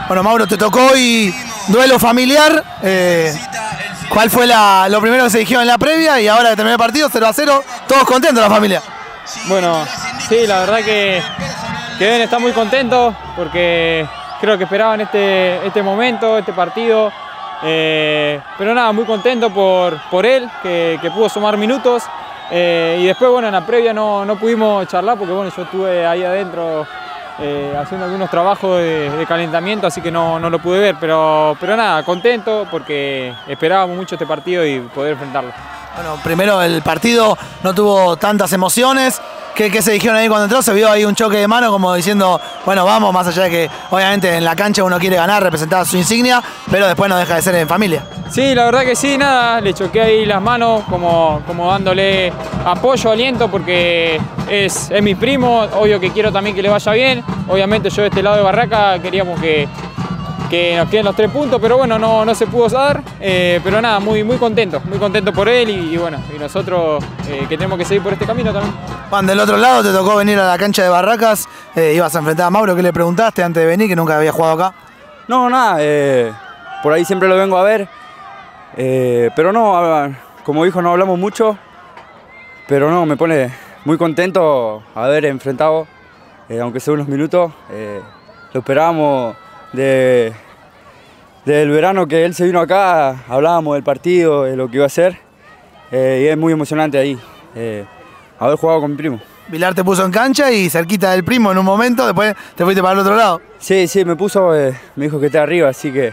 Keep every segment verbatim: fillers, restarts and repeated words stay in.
Bueno, Mauro, te tocó hoy duelo familiar. Eh, ¿Cuál fue la, lo primero que se dijeron en la previa? Y ahora que terminó el partido, cero a cero, todos contentos la familia. Bueno, sí, la verdad que, que deben estar muy contentos porque creo que esperaban este, este momento, este partido. Eh, pero nada, muy contento por, por él, que, que pudo sumar minutos. Eh, y después, bueno, en la previa no, no pudimos charlar porque bueno, yo estuve ahí adentro eh, haciendo algunos trabajos de, de calentamiento, así que no, no lo pude ver. Pero, pero nada, contento porque esperábamos mucho este partido y poder enfrentarlo. Bueno, primero el partido no tuvo tantas emociones. ¿Qué, ¿Qué se dijeron ahí cuando entró? Se vio ahí un choque de mano como diciendo, bueno, vamos, más allá de que obviamente en la cancha uno quiere ganar, representar su insignia, pero después no deja de ser en familia. Sí, la verdad que sí, nada, le choqué ahí las manos como, como dándole apoyo, aliento, porque es, es mi primo, obvio que quiero también que le vaya bien. Obviamente yo de este lado de Barraca queríamos que, que nos queden los tres puntos, pero bueno, no, no se pudo dar. Eh, pero nada, muy, muy contento, muy contento por él y, y bueno, y nosotros eh, que tenemos que seguir por este camino también. Juan, del otro lado te tocó venir a la cancha de Barracas, eh, ibas a enfrentar a Mauro. ¿Qué le preguntaste antes de venir, que nunca había jugado acá? No, nada, eh, por ahí siempre lo vengo a ver, eh, pero no, como dijo, no hablamos mucho, pero no, me pone muy contento haber enfrentado, eh, aunque sea unos minutos, eh, lo esperábamos de, del verano que él se vino acá, hablábamos del partido, de lo que iba a hacer, eh, y es muy emocionante ahí, eh, haber jugado con mi primo. Vilar te puso en cancha y cerquita del primo en un momento, después te fuiste para el otro lado. Sí, sí, me puso, eh, me dijo que esté arriba, así que,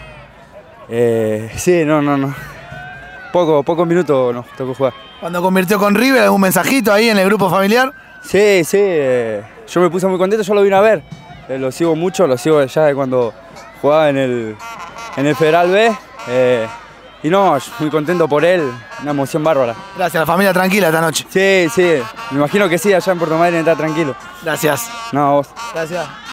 eh, sí, no, no, no, poco, pocos minutos nos tocó jugar. Cuando convirtió con River, ¿algún mensajito ahí en el grupo familiar? Sí, sí, eh, yo me puse muy contento, yo lo vine a ver, eh, lo sigo mucho, lo sigo ya de cuando jugaba en el, en el Federal B, eh, y no, muy contento por él, una emoción bárbara. Gracias, la familia tranquila esta noche. Sí, sí, me imagino que sí, allá en Puerto Madryn está tranquilo. Gracias. No, a vos. Gracias.